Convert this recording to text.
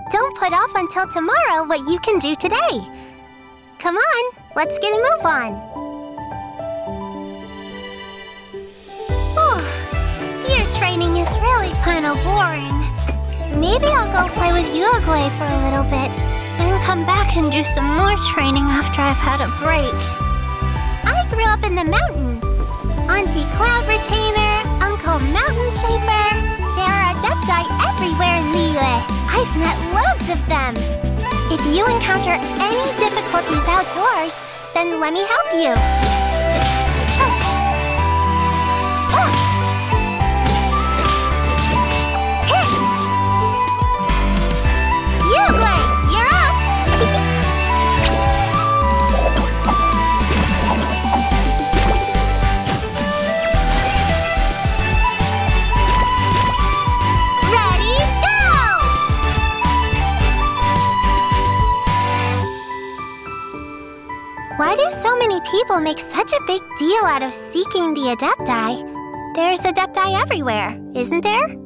Don't put off until tomorrow what you can do today. Come on, let's get a move on. Spear training is really kind of boring. Maybe I'll go play with Uruguay for a little bit, then come back and do some more training after I've had a break. I grew up in the mountains. Auntie Cloud Retainer, Uncle Mountain Shaper. There are adepti everywhere in Liyue. I've met loads of them. If you encounter any difficulties outdoors, then let me help you. Uruguay, you're up! Ready, go! Why do so many people make such a big deal out of seeking the adepti? There's adepti everywhere, isn't there?